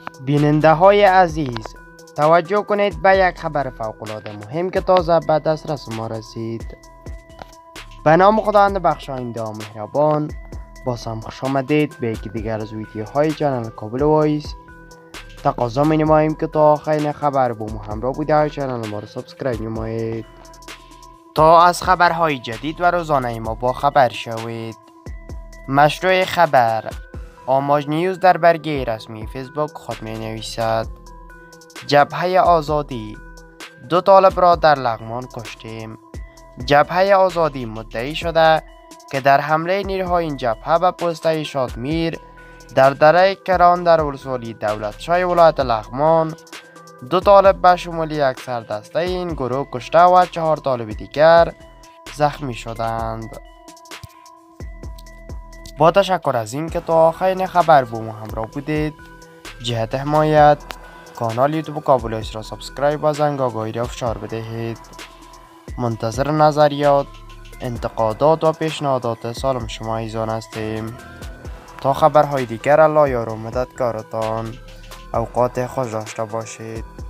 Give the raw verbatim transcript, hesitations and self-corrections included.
بیننده های عزیز، توجه کنید به یک خبر فوق‌العاده مهم که تازه به دسترس ما رسید. به نام خداوند بخشاینده و مهربان. باز هم خوش آمدید به یکی دیگر از ویدیوهای چنل کابل وایس. تقاضا می نماییم که تا آخرین خبر با ما همراه بوده و چنل ما را سابسکرایب نمایید تا از خبرهای جدید و روزانه ما با خبر شوید. مشروع خبر: آماج نیوز در برگه رسمی فیسبوک خود می نویسد: جبهه آزادی، دو طالب را در لغمان کشتیم. جبهه آزادی مدعی شده که در حمله نیروهای این جبهه به پست شادمیر در دره کران در ولسوالی دولتشاه ولایت لغمان دو طالب به شمول یک سردسته این گروه کشته و چهار طالب دیگر زخمی شدند. با تشکر از این که تا آخرین خبر با ما همراه بودید. جهت حمایت کانال یوتیوب کابل وایس را سابسکرایب و زنگ آگاهی را فشار بدهید. منتظر نظریات، انتقادات و پیشنهادات سالم شما ایزان هستیم. تا خبرهای دیگر، الله یار و مددگارتان. اوقات خوش داشته باشید.